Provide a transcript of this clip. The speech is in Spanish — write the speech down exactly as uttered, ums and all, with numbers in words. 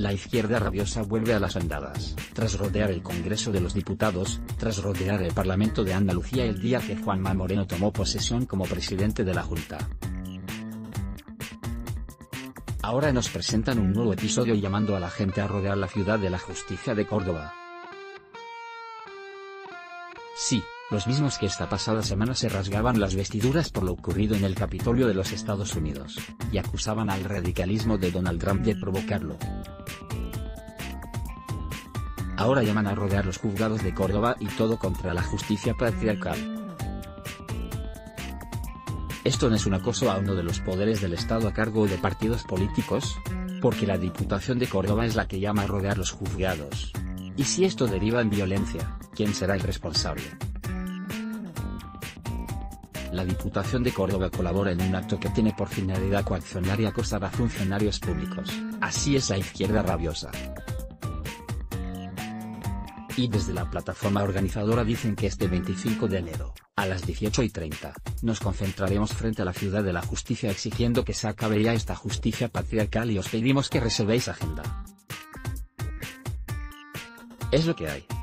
La izquierda rabiosa vuelve a las andadas, tras rodear el Congreso de los Diputados, tras rodear el Parlamento de Andalucía el día que Juanma Moreno tomó posesión como presidente de la Junta. Ahora nos presentan un nuevo episodio llamando a la gente a rodear la ciudad de la justicia de Córdoba. Sí, los mismos que esta pasada semana se rasgaban las vestiduras por lo ocurrido en el Capitolio de los Estados Unidos, y acusaban al radicalismo de Donald Trump de provocarlo. Ahora llaman a rodear los juzgados de Córdoba y todo contra la justicia patriarcal. ¿Esto no es un acoso a uno de los poderes del Estado a cargo de partidos políticos? Porque la Diputación de Córdoba es la que llama a rodear los juzgados. Y si esto deriva en violencia, ¿quién será el responsable? La Diputación de Córdoba colabora en un acto que tiene por finalidad coaccionar y acosar a funcionarios públicos. Así es la izquierda rabiosa. Y desde la plataforma organizadora dicen que este veinticinco de enero, a las dieciocho y treinta, nos concentraremos frente a la Ciudad de la Justicia exigiendo que se acabe ya esta justicia patriarcal y os pedimos que reservéis agenda. Es lo que hay.